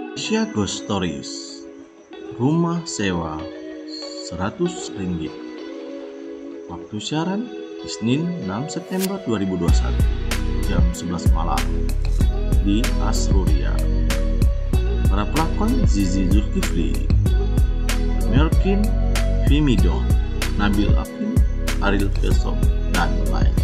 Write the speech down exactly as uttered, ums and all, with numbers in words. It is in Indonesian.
Asia Ghost Stories, rumah sewa seratus ringgit. Waktu siaran Isnin enam September dua ribu dua puluh satu jam sebelas malam di Asruria. Para pelakon Zizi Zulkifli, Merkin, Vimidon, Nabil Afin, Ariel Velsom, dan lain.